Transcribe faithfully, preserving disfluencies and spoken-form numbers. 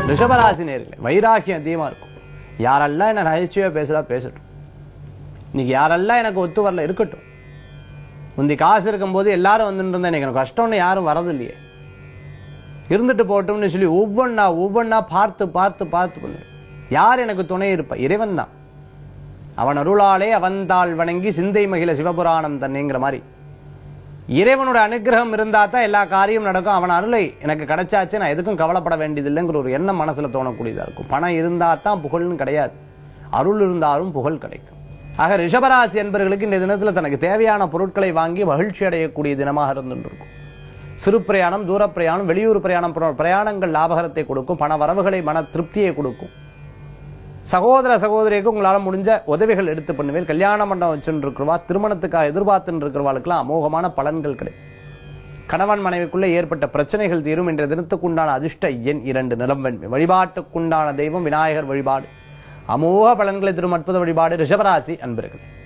ரிஷபராசி நேர்களே, வைராக்கியம் அதிகமா இருக்கும். யாரெல்லாம் என்ன நகைச்சுவையா பேசுறா பேசட்டும், இன்னைக்கு யாரெல்லாம் எனக்கு ஒத்து வரல இருக்கட்டும். முந்தி காசு இருக்கும் போது எல்லாரும் வந்துட்டு இருந்தா எனக்கு கஷ்டம்னு யாரும் வரது இல்லையே, இருந்துட்டு போட்டோம்னு சொல்லி ஒவ்வொன்னா ஒவ்வொன்னா பார்த்து பார்த்து பார்த்து பண்ணு. யார் எனக்கு துணை இருப்பா? இறைவன் தான். அவன் அருளாலே அவன்தாள் வணங்கி சிந்தை மகிழ சிவபுராணம் தன்னைங்கிற மாதிரி இறைவனோட அனுகிரகம் இருந்தா தான் எல்லா காரியம் நடக்கும். அவன் அருளை எனக்கு கிடைச்சாச்சு, நான் எதுக்கும் கவலைப்பட வேண்டியதில்லைங்கிற ஒரு எண்ணம் மனசுல தோணக்கூடியதா இருக்கும். பணம் இருந்தா தான் புகழ்னு கிடையாது, அருள் இருந்தாலும் புகழ் கிடைக்கும். ஆக ரிஷபராசி என்பவர்களுக்கு இந்த தினத்துல தனக்கு தேவையான பொருட்களை வாங்கி மகிழ்ச்சி அடையக்கூடிய தினமாக இருந்துருக்கும். சிறு பிரயாணம், தூர பிரயாணம், வெளியூர் பிரயாணம் போன்ற பிரயாணங்கள் லாபகரத்தை கொடுக்கும். பண வரவுகளை மன திருப்தியை கொடுக்கும். சகோதர சகோதரிக்கு உங்களால முடிஞ்ச உதவிகள் எடுத்து பண்ணுவேன். கல்யாண மண்டபம் வச்சுட்டு இருக்கிறவா, திருமணத்துக்காக எதிர்பார்த்துட்டு இருக்கிறவாளுக்கெல்லாம் அமோகமான பலன்கள் கிடைக்கும். கணவன் மனைவிக்குள்ள ஏற்பட்ட பிரச்சனைகள் தீரும். என்ற தினத்துக்குண்டான அதிர்ஷ்ட எண் இரண்டு, நிலம் வெண்மை. வழிபாட்டுக்குண்டான தெய்வம் விநாயகர் வழிபாடு. அமோக பலன்களை தரும் அற்புத வழிபாடு ரிஷபராசி அன்பர்களே.